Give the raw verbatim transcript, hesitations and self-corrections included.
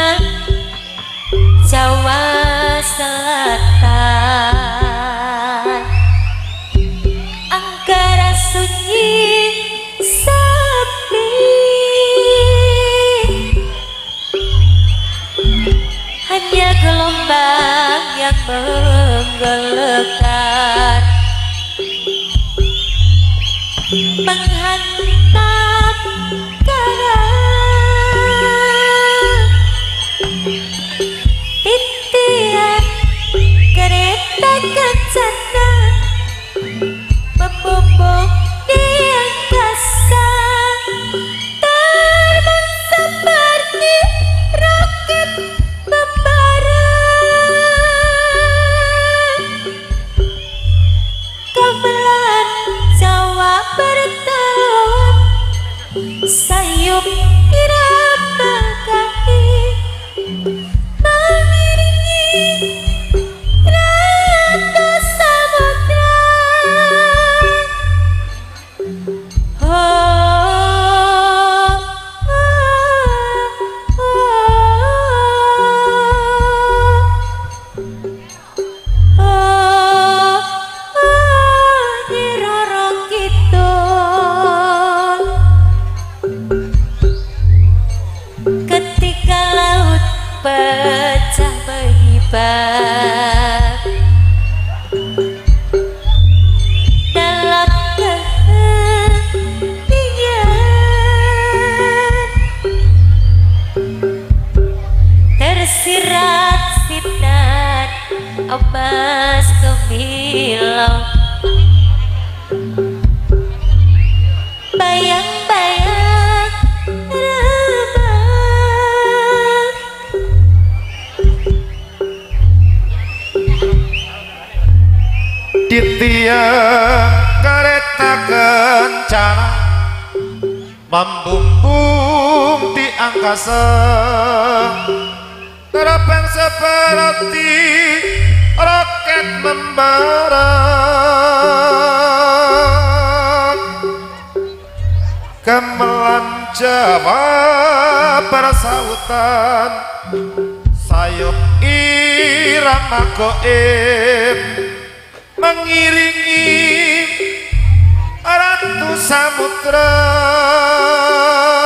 Jawa Selatan angkara sunyi sepi, hanya gelombang yang menggelegar menghantam karang. Titian kereta kencana membumbung di angkasa, terbang seperti roket membara. Gamelan Jawa bertaut, sayup irama kaki mengiringi ratu samudra. Oh, oh, oh, oh, oh, Nyi Roro Kidul. Ketika laut pecah menghibah dalam keheningan, tersirat sinar emas gemilang, bayang-bayang remang. Di tiang kereta kencana membumbung di angkasa, terbang seperti roket membara. Gamelan Jawa bersautan, sayup irama goib mengiringi ratu samudra.